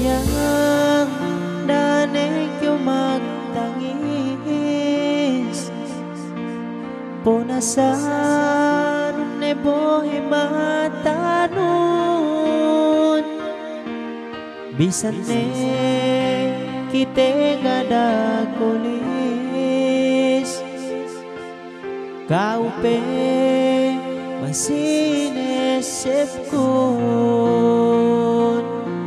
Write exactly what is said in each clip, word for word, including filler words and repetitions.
Dayang danig yung magtangis Punasan nebo himatanon Bisan ne kite gada kulis Kaupe masinesip kun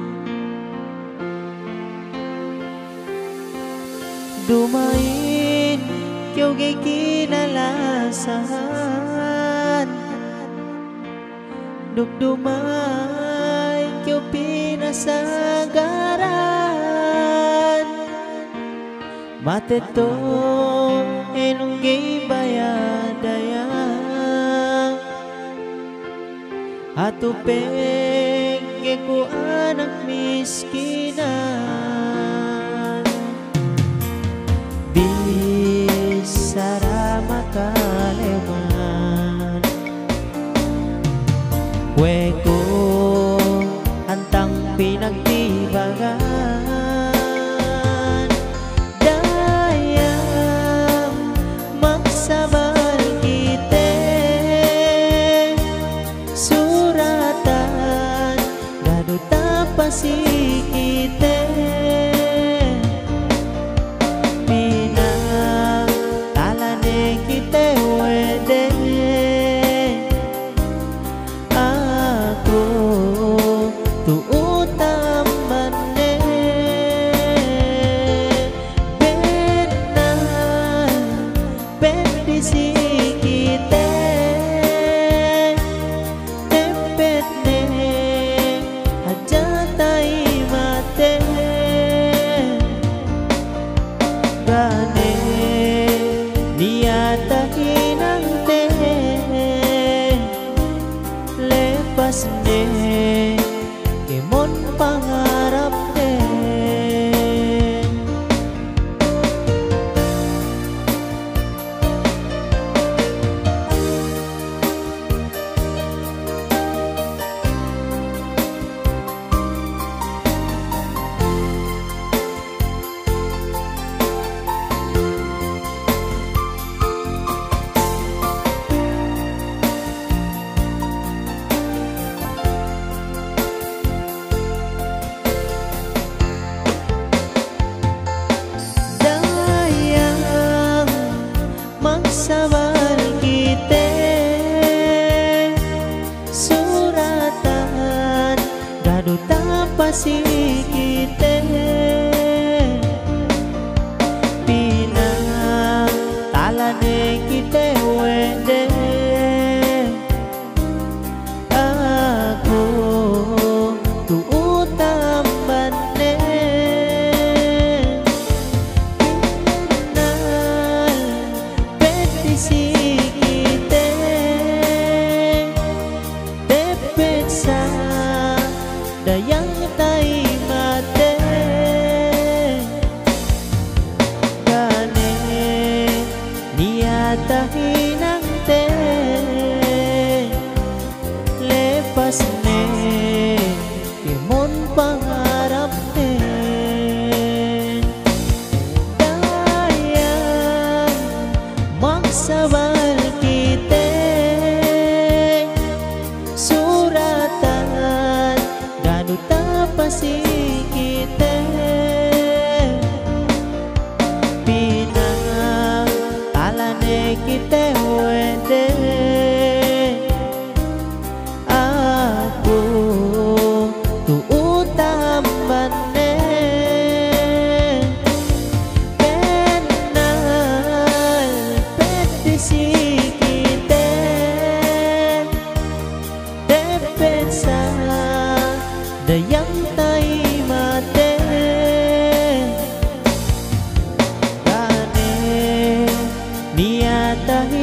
Dumain kyo gay kinalasan Dugdumay kyo pinasagaran Mateto enong gay bayadayang Atupeng ke ko anak miskinan Bisara makaleman Weko antang pinagtibagan Dayang magsabar kite Suratan gaduta pasikite Lepas ne Kimon pangarap ne Sabar kite suratan gaduta pasikite pinang talane kite wende aku tuutam bane Sikite tepet sa dayang tay mate Gane niyatahin ang te Lepas ne Kimon pangarap te Sabar kite suratan gaduta pasikite pinang talane kite wende aku tuutam bane Sikite tepet sa dayang tay mate Gane niyata